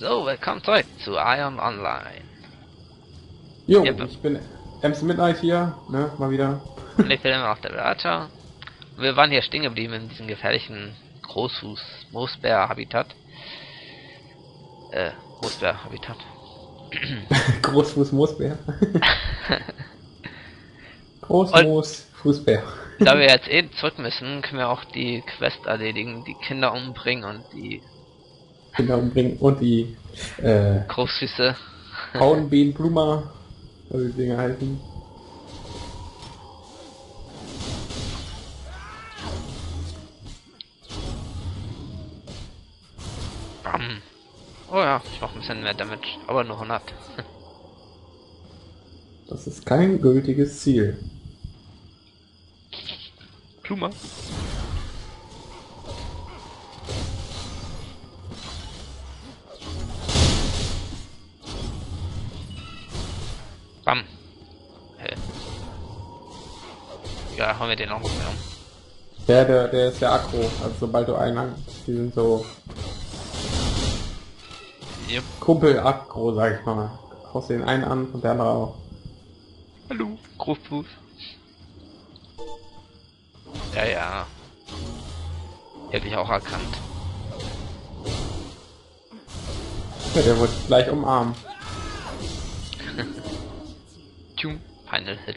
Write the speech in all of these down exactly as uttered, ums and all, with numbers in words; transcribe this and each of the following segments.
So, willkommen zurück zu Ion Online. Jo, Ja, ich bin Ems Midnight hier, ne, mal wieder. und ich bin immer noch der Berater. Wir waren hier stehen geblieben in diesem gefährlichen Großfuß-Moosbär-Habitat. Äh, Moosbär-Habitat. Großfuß-Moosbär. Großmoos, Fußbär. Da wir jetzt eh zurück müssen, können wir auch die Quest erledigen, die Kinder umbringen und die Kinder umbringen und die äh, Großfüße. Hauenbehenbluma, wie die Dinger heißen. Bam. Oh ja, ich mach ein bisschen mehr Damage, aber nur hundert. Das ist kein gültiges Ziel. Pluma. Bam. Hey. Ja, haben wir den auch noch mehr um. Der, der, der ist der Aggro, also sobald du einen, die sind so Yep. Kumpel-Aggro, sag ich mal. Haust den einen an und der andere auch. Hallo, Großfuß. Ja, ja. Hätte ich auch erkannt. Ja, der wird gleich umarmen. Tschum, Final Hit.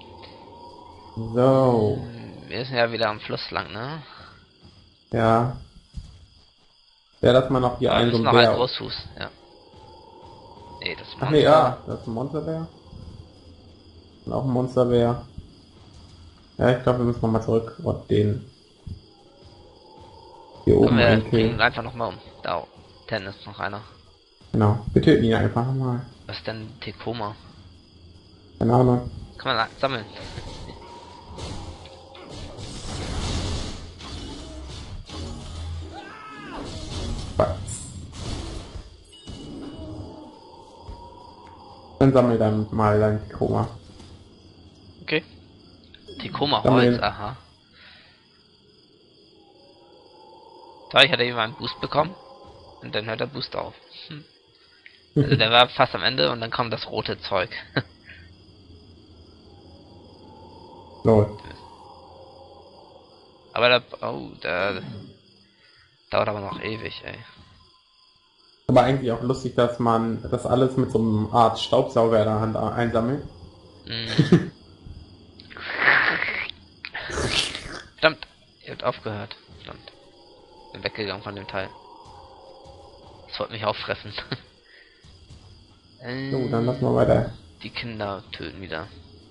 So, Wir sind ja wieder am Fluss lang, ne? ja. Ja, dass man noch hier Ja, wir einen so müssen einen noch einen Bär... Großfuß, ja. Nee, das Ach nee, ja, das ist ein Monsterbär. Und auch ein Monsterbär. Ja, ich glaube, wir müssen nochmal zurück und den hier oben wir einkillen. bringen einfach nochmal um. Da, ten ist noch einer. Genau, wir töten ihn einfach nochmal. Was ist denn Tekoma? Keine Ahnung. Kann man sammeln. Was? Dann sammel dann mal dein Koma. Okay. Tekoma Sammeln. Holz, aha. Da, ich hatte eben einen Boost bekommen. Und dann hört der Boost auf. Hm. Also der war fast am Ende und dann kam das rote Zeug. So. Aber da, oh, da dauert aber noch ewig, ey. Aber eigentlich auch lustig, dass man das alles mit so einem Art Staubsauger in der Hand einsammelt. Mm. Verdammt, ihr habt aufgehört. Verdammt. Bin weggegangen von dem Teil. Das wollte mich auffressen. äh, So, dann lassen wir weiter. Die Kinder töten wieder.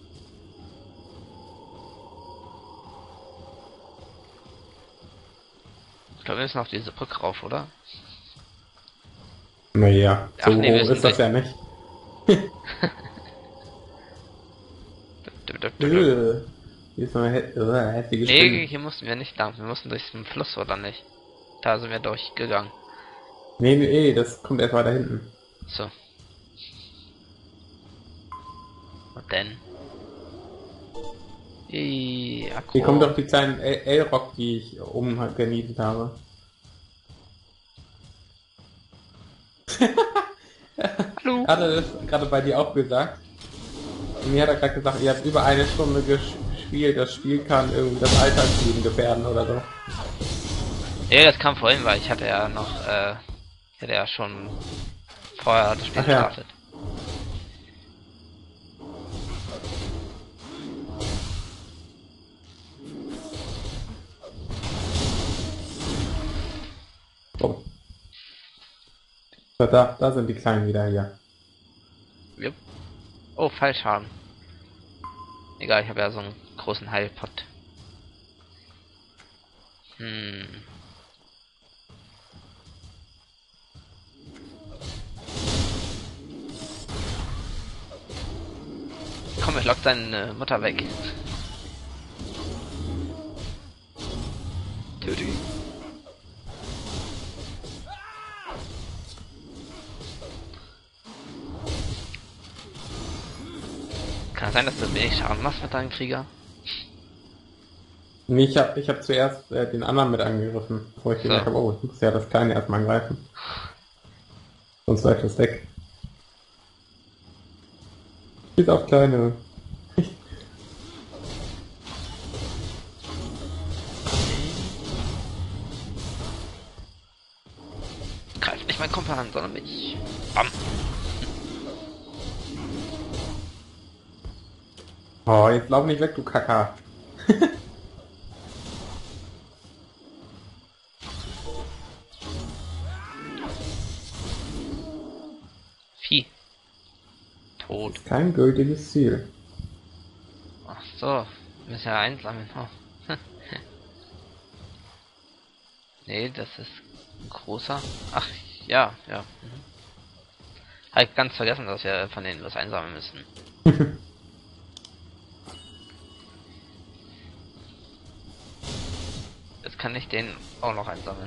Ich glaube, wir müssen auf diese Brücke rauf, oder? Naja, so Ach, nee, wir hoch sind ist das durch- ja nicht. Dö, dö, dö, dö. Äh, Hier ist noch eine hä äh, hässliche Nee, Spinne. hier mussten wir nicht lang. Wir mussten durch den Fluss, oder nicht? Da sind wir durchgegangen. Nee, nee, nee, das kommt erst weiter hinten. So. Und dann? Ih, Akku. Hier kommen doch die kleinen L-Rock, die ich oben halt genietet habe. Hallo. Hat er das gerade bei dir auch gesagt? Und mir hat er gerade gesagt, ihr habt über eine Stunde gespielt, das Spiel kann irgendwie das Alltagsleben gefährden oder so. Ja, das kam vorhin, weil ich hatte ja noch, äh, ich hatte ja schon vorher das Spiel Ach ja. gestartet. So. So, da, da sind die Kleinen wieder hier. Jupp. Oh, Fallschaden. Egal, ich habe ja so einen großen Heilpot. Hm. Komm, ich lock deine Mutter weg. Töte ihn. Kann sein, dass du wenig Schaden machst mit deinem Krieger. Nee, ich hab, ich hab zuerst äh, den anderen mit angegriffen, bevor ich So. gedacht habe, oh, ich muss ja das Kleine erstmal angreifen. Sonst läuft das weg. Bis auf kleine. Greift nicht mein Kumpel an, sondern mich. Bam. Oh, jetzt lauf nicht weg, du Kacker. Vieh. Tot. Kein gültiges Ziel. Ach so. Wir müssen ja einsammeln. Oh. Nee, das ist ein großer. Ach, ja, ja. Mhm. Halt ganz vergessen, dass wir von denen was einsammeln müssen. Jetzt kann ich den auch noch einsammeln.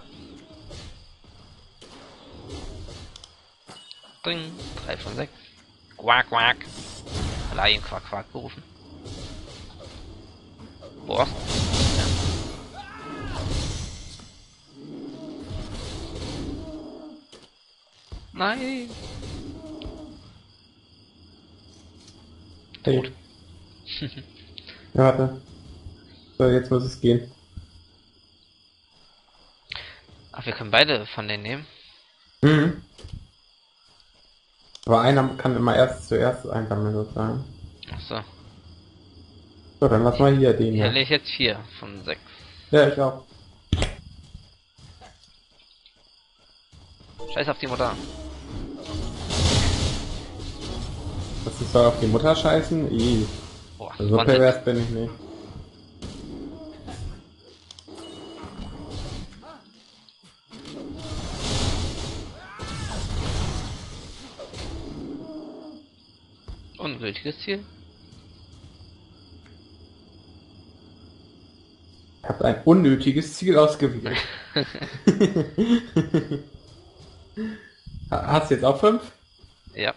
Ding, drei von sechs. Quack, quack. Allein Quack, Quack gerufen. Boah. Ja. Nein. Hey. Ja, warte. So, jetzt muss es gehen. Ach, wir können beide von denen nehmen. Mhm. Aber einer kann immer erst zuerst einsammeln sozusagen. Ach so. So, dann lass mal hier den Hier hier. lege ich jetzt vier von sechs. Ja, ich auch. Scheiß auf die Mutter. Das ist soll auf die Mutter scheißen? Ih. Boah, So One-Hit. pervers bin ich nicht. Ungültiges Ziel. Ich habe ein unnötiges Ziel ausgewählt. Ha- Hast du jetzt auch fünf? Ja.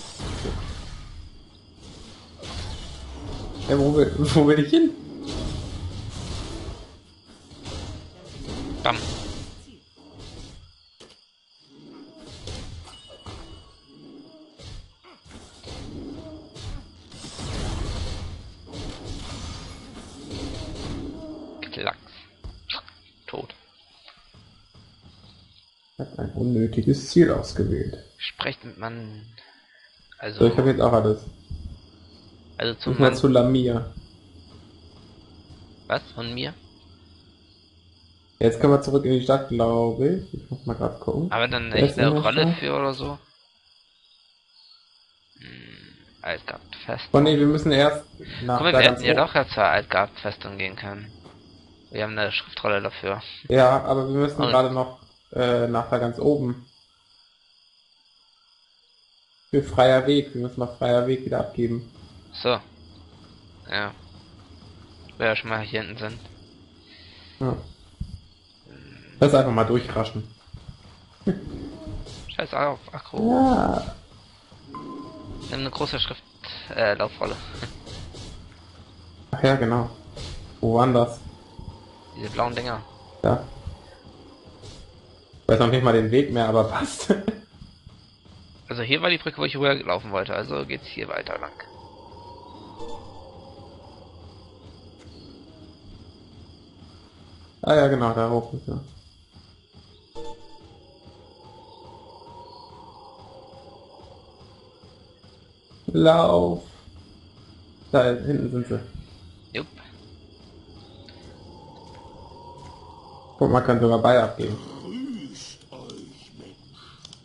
Ja, wo, will, wo will ich hin? Bam. Klacks. Tot. Ich habe ein unnötiges Ziel ausgewählt. Sprecht mit Mann. Also, So, ich habe jetzt auch alles. also zum Guck mal Mann. zu Lamia. Was? Von mir? Jetzt können wir zurück in die Stadt, glaube ich. Ich muss mal gerade gucken. Aber dann Wer ist echt eine denn noch Rolle da? für oder so? Hm, Altgard-Fest. Oh ne, wir müssen erst nach Guck mal, da wir ganz hätten ja oben. doch ja zur Altgard-Festung gehen können. Wir haben eine Schriftrolle dafür. Ja, aber wir müssen Und- gerade noch äh, nach da ganz oben. Für freier Weg. Wir müssen noch freier Weg wieder abgeben. So. Ja. Wir ja schon mal hier hinten sind. Ja. Lass einfach mal durchraschen. Scheiß auf, Akro. Ja. Nimm eine große Schrift, äh, Laufrolle. Ach ja, genau. Wo waren das? Diese blauen Dinger. Ja. Ich weiß noch nicht mal den Weg mehr, aber passt. Also hier war die Brücke, wo ich rüber laufen wollte, also geht's hier weiter lang. Ah ja, genau, da hoch ist er. Lauf! Da hinten sind sie. Jupp. Guck mal, kann sogar Ball abgeben. Grüßt euch, Mensch.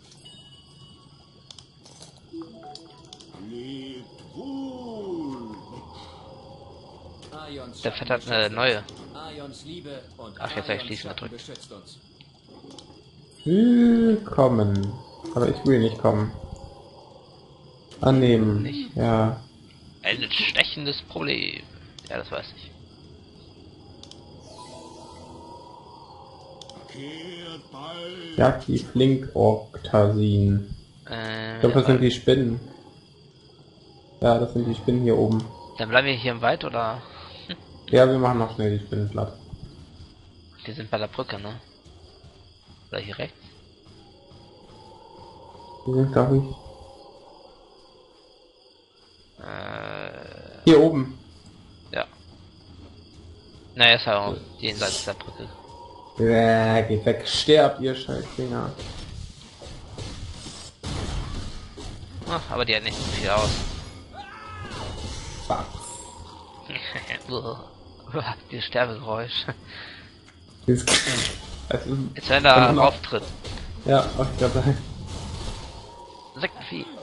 Lebt wohl, Mensch. Aions Der Fett hat eine neue. Aions Liebe und Ach, jetzt hab ich Aions schließen Schatten gedrückt. beschützt uns. Willkommen. Aber ich will nicht kommen. Annehmen. Nicht? Ja. Ein stechendes Problem. Ja, das weiß ich. Kehrt bald. Jaki Flink Oktasin. Äh, Ich glaube, das ja, sind die Spinnen. Ja, das sind die Spinnen hier oben. dann bleiben wir hier im Wald oder? Ja, wir machen noch schnell die Spinnen platt. Die sind bei der Brücke, ne? Oder hier rechts? Die sind, glaube ich, Äh, hier oben. ja. Naja, ist halt auch jenseits der Brücke. Äh, geht weg, sterbt ihr Scheißdinger. Ach, aber die hat nicht so viel aus. Fuck. Die Sterbegeräusch. Das das ist, Jetzt wenn er Wenn man- auftritt. ja, auch ich glaube, Sektenvieh.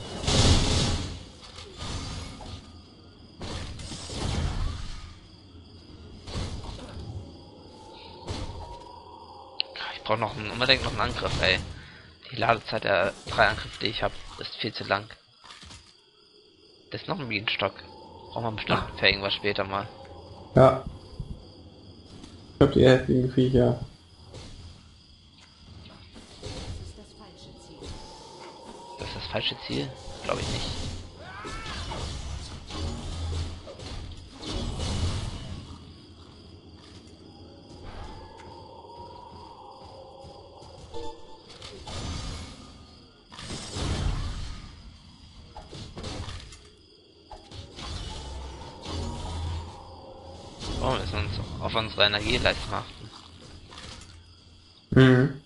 Ich brauche noch einen, unbedingt noch einen Angriff, ey. Die Ladezeit der drei Angriffe, die ich habe, ist viel zu lang. Das ist noch ein Bienenstock. Braucht man bestimmt für irgendwas später mal. ja. Ich glaube, die hässlichen Viecher. Das ist das falsche Ziel? Glaube ich nicht. Oh, wir müssen uns auf unsere Energieleistung achten. Mhm.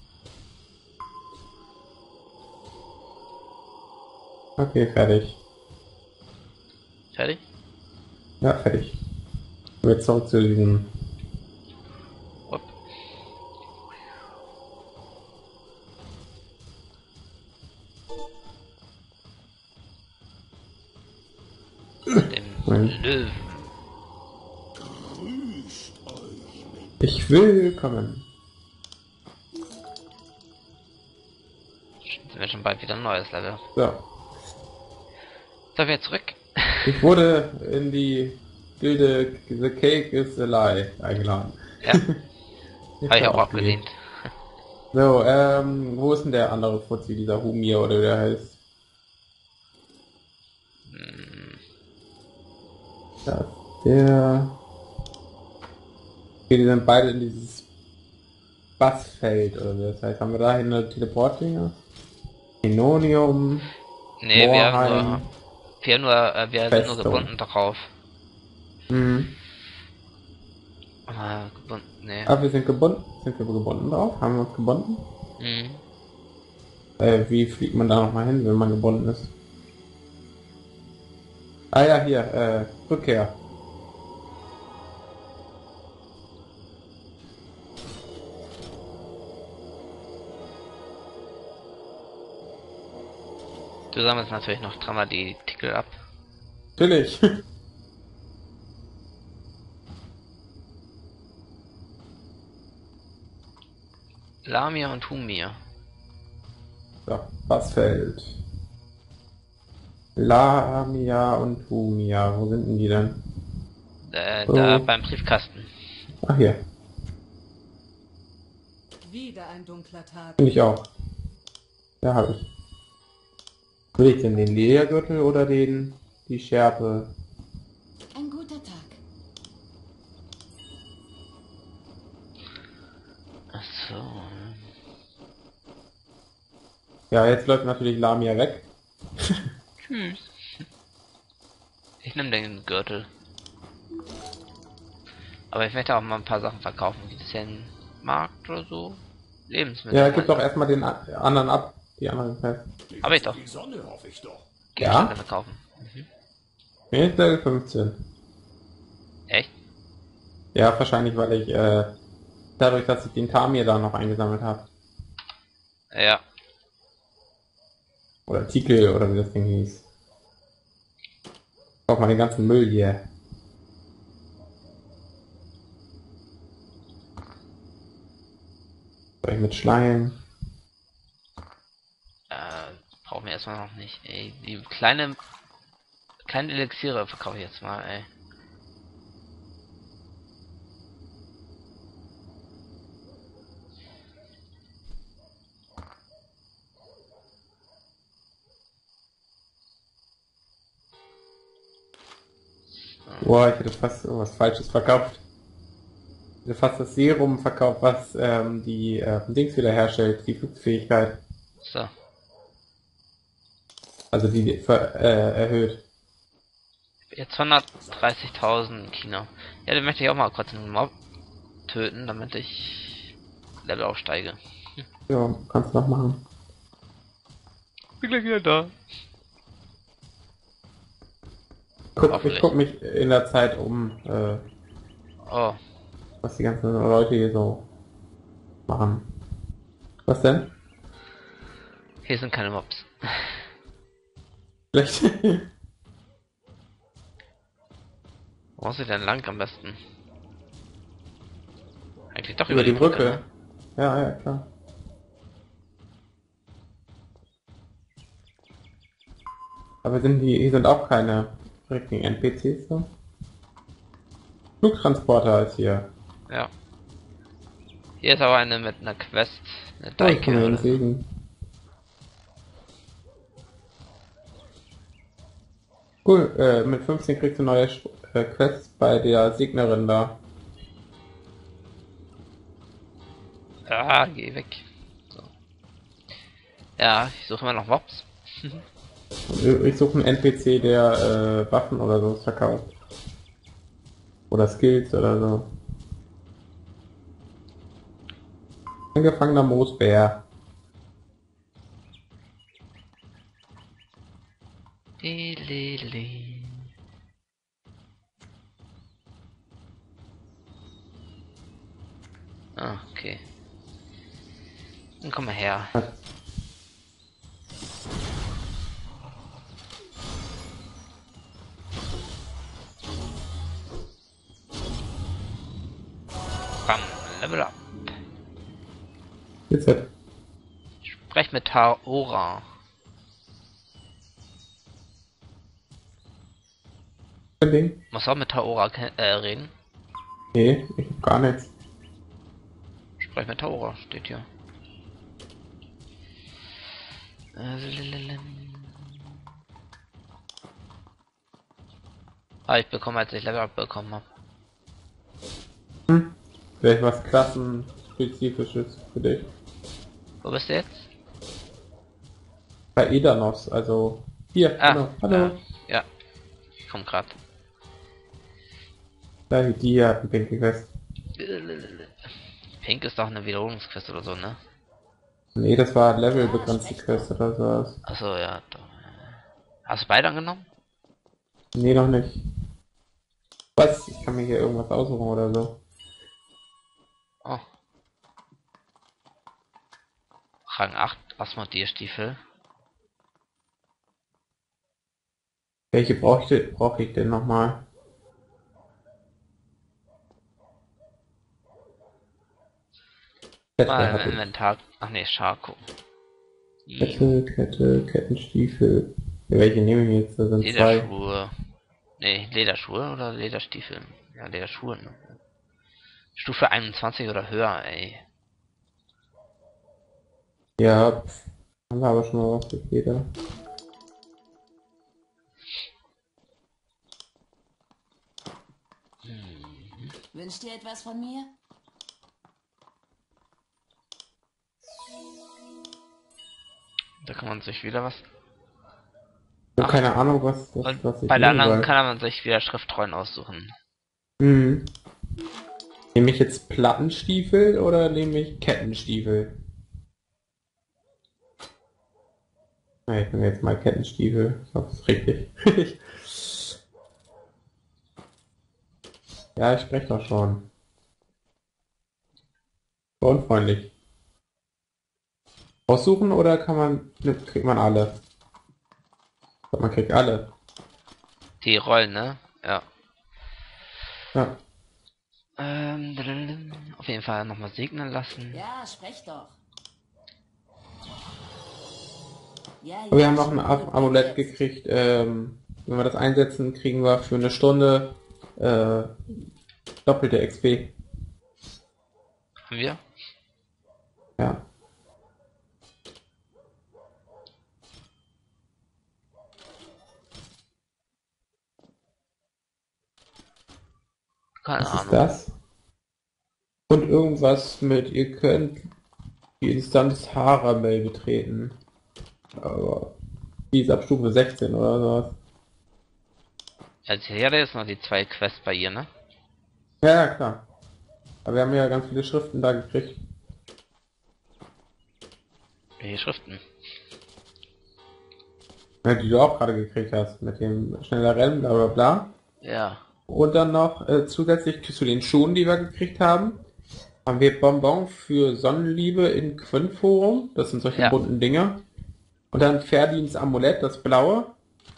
Okay, fertig. Fertig? Ja, fertig. Jetzt zurück zu diesem. Upp. Dem Moment. Löwen. Grüßt euch, Menschen. Ich will kommen. Sind wir schon bald wieder ein neues Level. So. So, wieder zurück. Ich wurde in die Gilde The Cake is a Lie eingeladen. Ja, habe ich auch abgelehnt. So, ähm, wo ist denn der andere Fuzzi, dieser Humir oder wie der heißt? Hm, Da ist der. Okay, die sind beide in dieses Bassfeld oder wie das heißt. Haben wir da eine Teleportdinger? Enonium. nee, wir haben Moorheim. nur, wir haben nur, äh, wir sind nur Festung. gebunden darauf. Mhm. Ah, gebunden, nee. Ah, wir sind gebunden. Sind wir gebunden drauf? Haben wir uns gebunden? Hm. Äh, wie fliegt man da nochmal hin, wenn man gebunden ist? Ah ja, hier, äh, Rückkehr. Du sammelst natürlich noch dreimal die Titel ab. Natürlich. Lamia und Humir. So, Bassfeld. Lamia und Humia, wo sind denn die denn? Äh, Oh. Da beim Briefkasten. Ach hier, Wieder ein dunkler Tag. finde ich auch. Da habe ich. Will ich denn den Ledergürtel oder den, die Schärpe? Ein guter Tag. Ach so. Ja, jetzt läuft natürlich Lamia weg. Tschüss. Ich nehme den Gürtel. Aber ich möchte auch mal ein paar Sachen verkaufen. Gibt es hier einen Markt oder so? Lebensmittel. Ja, gib doch erstmal den a- anderen ab, die anderen Fest. Hab ich doch. Die Sonne hoffe ich doch. Gegenstände Ja? verkaufen. Mhm. Mir ist Level fünfzehn. Echt? Ja, wahrscheinlich, weil ich, äh, dadurch, dass ich den Tamir da noch eingesammelt habe. Ja. Oder Tikel, oder wie das Ding hieß. Kauf mal den ganzen Müll hier. Soll ich mit Schleim? Äh, brauchen wir erstmal noch nicht. Ey, die kleine kleine Elixiere verkaufe ich jetzt mal, ey. Boah, ich hätte fast irgendwas Falsches verkauft. Ich hätte fast das Serum verkauft, was ähm, die äh, Dings wiederherstellt, die Flugfähigkeit. So. Also die ver äh, erhöht. Jetzt hundertdreißigtausend Kino. Ja, den möchte ich auch mal kurz einen Mob töten, damit ich Level aufsteige. Ja, kannst du noch machen. Bin gleich wieder da. Guck, ich guck mich in der Zeit um, äh, Oh, was die ganzen Leute hier so machen. Was denn? hier sind keine Mobs. Schlecht. Wo muss ich denn lang am besten? Eigentlich doch Über die Brücke. ne? Ja, ja, klar. Aber sind die, hier sind auch keine richtigen N P Cs so? Flugtransporter ist hier. Ja. Hier ist aber eine mit einer Quest, eine Oh, ich kann mir Daike. einen Segen. Cool, äh, mit fünfzehn kriegst du neue äh, Quests bei der Segnerin da. Ah, geh weg. So. Ja, ich suche immer noch Mobs. Und ich suche einen N P C, der äh, Waffen oder so verkauft. Oder Skills oder so. Angefangener Moosbär. Lelele. Ah, okay. Dann komm mal her. Bam, Level up. Jetzt halt. Sprech mit Taora. Ein Ding? Muss auch mit Taora äh, reden. Nee, ich hab gar nichts. Sprech mit Taora, steht hier. Äh, Ah, ich bekomme, als ich Level up bekommen habe. Hm? Vielleicht was Klassenspezifisches für dich. Wo bist du jetzt? Bei Edanos, also hier, Ah, hallo, hallo. Äh, ja. Ich komm grad. Da, die hier hat einen pinken Quest. Pink ist doch eine Wiederholungsquest oder so, ne? Nee, das war levelbegrenzte Quest oder sowas. Achso, ja, doch. Hast du beide angenommen? Nee, noch nicht. Was? Ich kann mir hier irgendwas aussuchen oder so. Oh. Rang acht, Asmodee-Stiefel. Welche brauche ich, brauche ich denn nochmal? Kette Mal hatte im ich. Inventar. Ach nee, Scharko. Kette, Kette, Kettenstiefel. Ja, welche nehme ich jetzt? Da sind zwei. Lederschuhe. Nee, Lederschuhe oder Lederstiefel? Ja, Lederschuhe, ne? Stufe einundzwanzig oder höher, ey. Ja, pff, haben wir aber schon mal was mit jeder. Wünscht ihr etwas von mir? Da kann man sich wieder was. Ich habe keine Ahnung, was, was, Und was ich bei der nehmen anderen soll. kann man sich wieder Schriftrollen aussuchen. Mhm. Nehme ich jetzt Plattenstiefel oder nehme ich Kettenstiefel? Na, ich nehme jetzt mal Kettenstiefel. Ich hoffe, es ist richtig. Ja, ich spreche doch schon. War unfreundlich. Aussuchen oder kann man, ne, kriegt man alle? Ich glaub, man kriegt alle. Die Rollen, ne? Ja. Ja. Ähm, auf jeden Fall nochmal segnen lassen. Ja, sprech doch. Ja, Aber wir ja, haben noch ein gut, Am- Amulett jetzt. gekriegt. Ähm, wenn wir das einsetzen, kriegen wir für eine Stunde äh, doppelte X P. Haben wir? Ja. Keine Was ist Ahnung. das? Und irgendwas mit, ihr könnt die Instanz Haramel betreten. Aber Die ist ab Stufe sechzehn oder sowas. Also hier hat er jetzt noch die zwei Quests bei ihr, ne? Ja, ja, klar. Aber wir haben ja ganz viele Schriften da gekriegt. Welche Schriften? Ja, die du auch gerade gekriegt hast. Mit dem schneller Rennen, bla bla bla. Ja. Und dann noch äh, zusätzlich zu den Schuhen, die wir gekriegt haben, haben wir Bonbon für Sonnenliebe in Quinn-Forum. Das sind solche Ja. bunten Dinger. Und dann Ferdins Amulett, das blaue.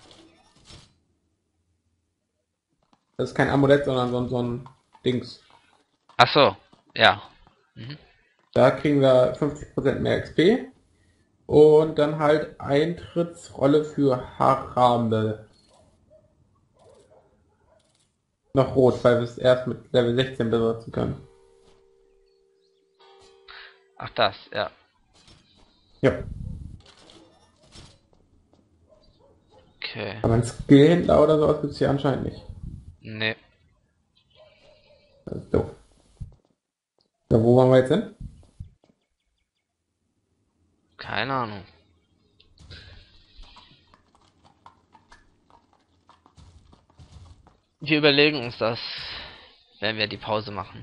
Das ist kein Amulett, sondern so, so ein Dings. Ach so, ja. Da kriegen wir fünfzig Prozent mehr X P. Und dann halt Eintrittsrolle für Harame. Noch rot, weil wir es erst mit Level sechzehn benutzen können. Ach das, ja. Ja. Okay. Aber ein Skillhändler oder sowas gibt es hier anscheinend nicht. Nee. Das ist doof. So, wo wollen wir jetzt hin? Keine Ahnung. Wir überlegen uns das, wenn wir die Pause machen.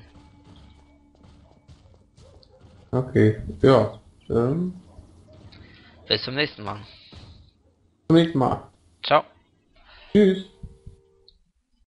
Okay, ja. Ähm, Bis zum nächsten Mal. zum nächsten Mal. Ciao. Tschüss.